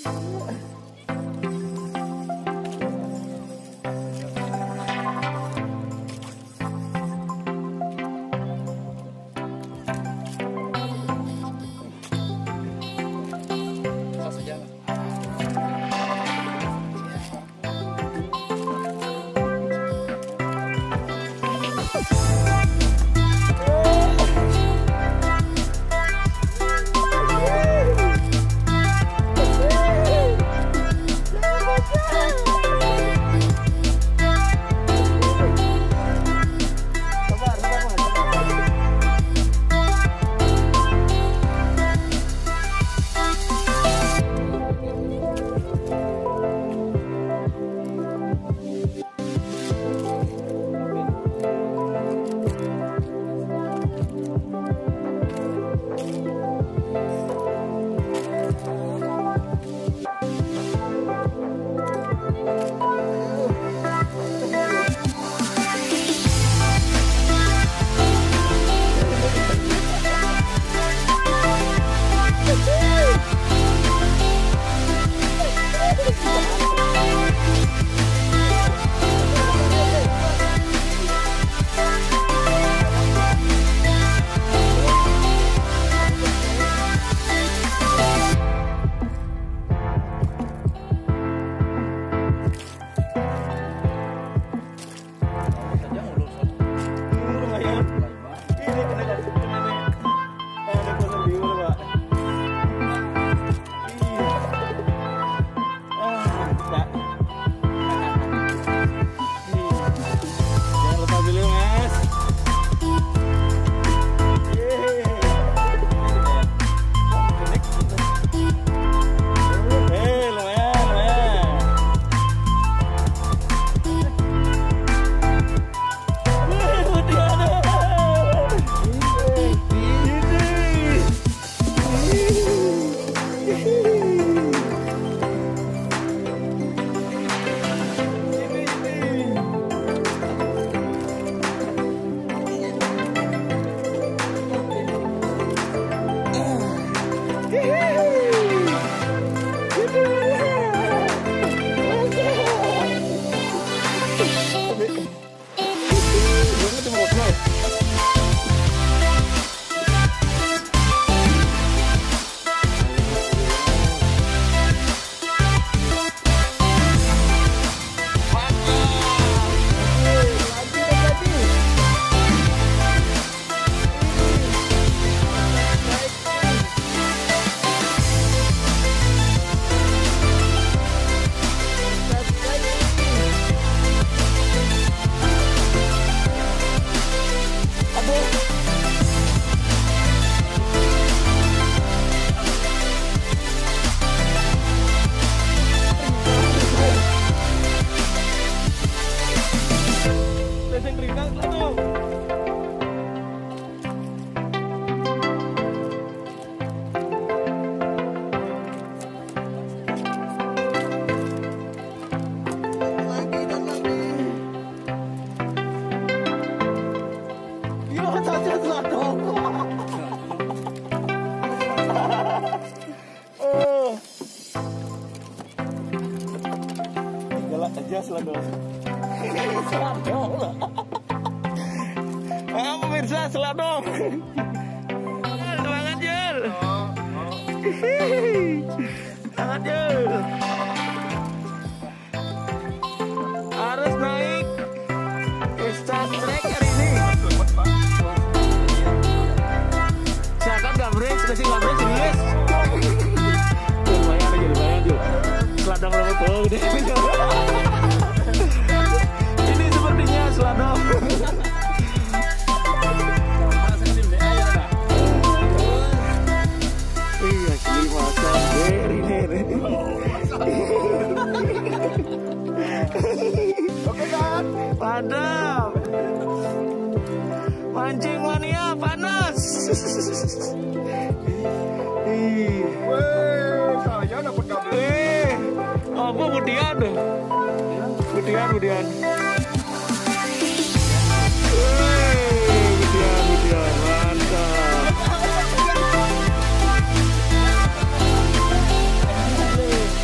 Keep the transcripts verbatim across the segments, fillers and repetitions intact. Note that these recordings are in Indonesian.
Seladong. Seladong. Ah, pemirsa, seladong. Semangat, Jul. Semangat, Jul. Harus naik Star Trek hari ini. Silakan gabrek, kasih gabrek serius. Lumayan aja, lumayan, Jul. Seladong lama bau deh. Ini sepertinya seladong. Iya, asli masak beri nih. Oke kan? Padam. Mancing mania panas. Wih, saya dapat kabel. Eh, apa budian? Budian, budian. Eh, budian, budian, mantap.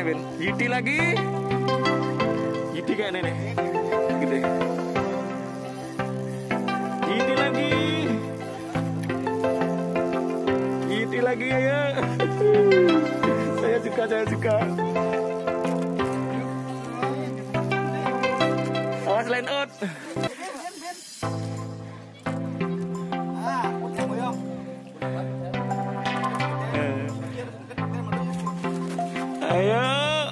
Ben? Yiti lagi. Yiti kayak nenek. Gede. Yiti lagi. Yiti lagi ya. Saya suka, saya suka. Awas line out. Ayo.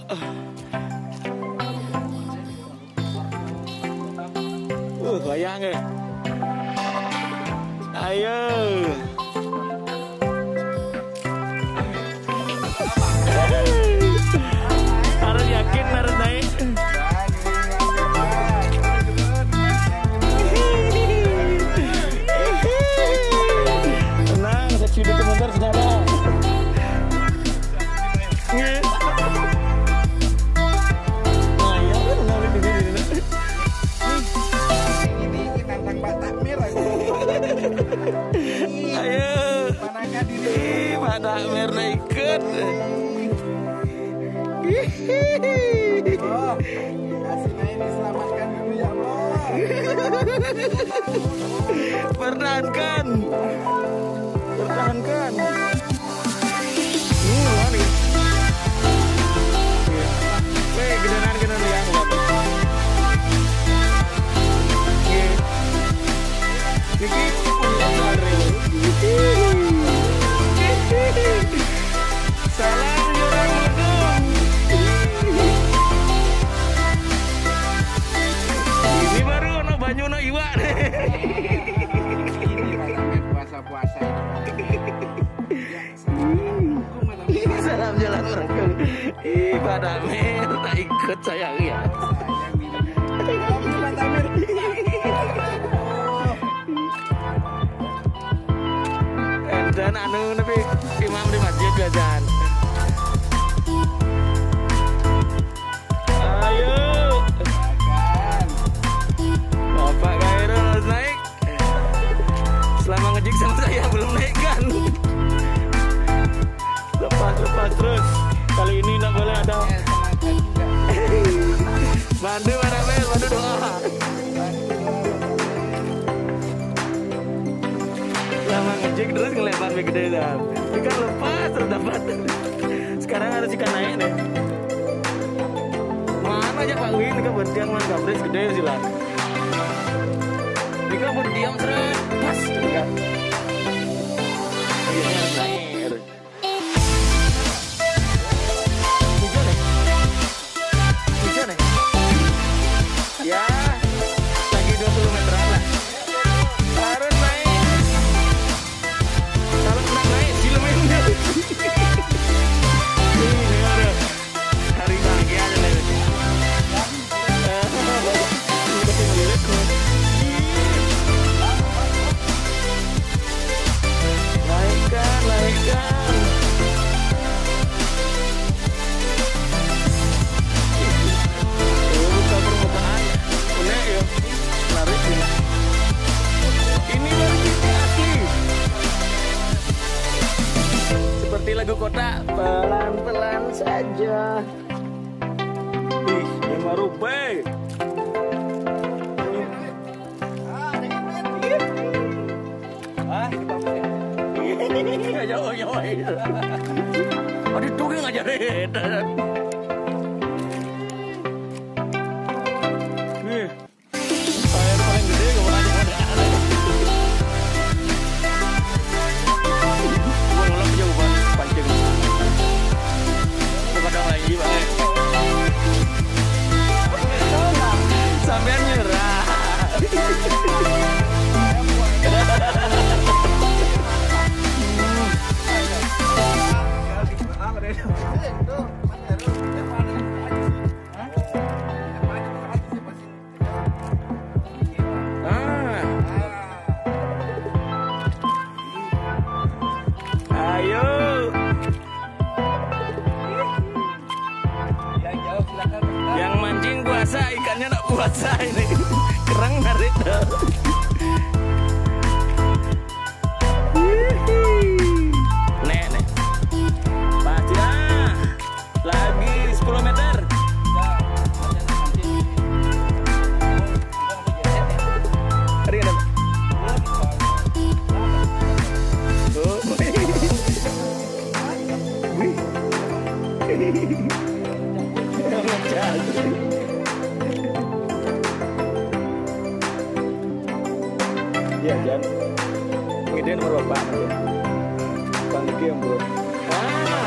Uh, bayang ya. Ayo. Harus yakin harus naik. Tenang, seksi dulu motor saudara. Ayo, Pak Takmir ikut. Oh, kasih main diselamatkan dulu ya Allah. Pertahankan, pertahankan. Hmm, mana? Weh, gedenan gedenan yang Niki, salam jurang mendung. Ini baru ono banyu ono iwak. Ini rasanya puasa-puasa. Salam jalan merengkung. Ih, Pak Takmir tak ikut sayang ya. Dan anu tapi imam di masjid jajan. Ayo. Bapak Khairul harus naik. Selama ngejik sama saya belum naik kan. Lepas lepas terus. Kali ini nggak boleh ada. Bantu mana Mel, bantu doa. Lama ngejek terus ngelebar lebih gede dah. Ini kan lepas terdapat. Sekarang harus ikan naik nih. Mana aja Pak Win? Ini kan berdiam man kabris gede silah. Ini kan berdiam terus. Pas enggak. Ini harus naik. Hujan nih. Hujan nih. Ya, lagi dua puluh meteran lah. Harus naik. Kalau kena naik silumin. Ini ada hari bahagia aja nih. Naikkan, naikkan. Buka permukaan. Unik ya. Laris ini. Ini baru titik asli. Seperti lagu kota, pelan-pelan saja. Ih, lima rupiah. Ah, ini jauh-jauh. Aduh, tuh ngajarin. Nih, saya paling gede kemana ada. Gua ngelap jauh banget pancing. Kadang lagi banget. Sampai nyerah. Iya Jan. Gedean nomor bapak nanti. Bang Diki yang bro. Ah.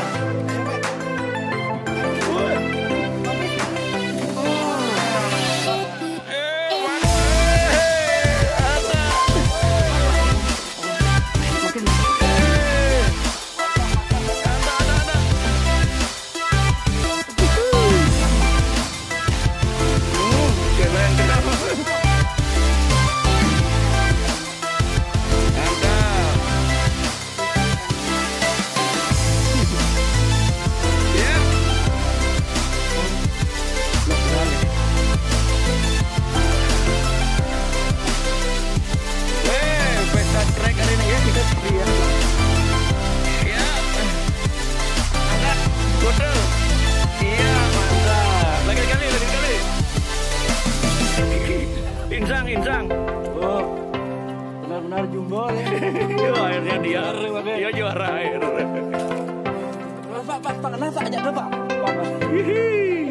Insang, insang. Oh, benar-benar jumbo ya. Akhirnya dia, dia juara air. Pak, pak, pak, kenapa ajak pak? Hihi.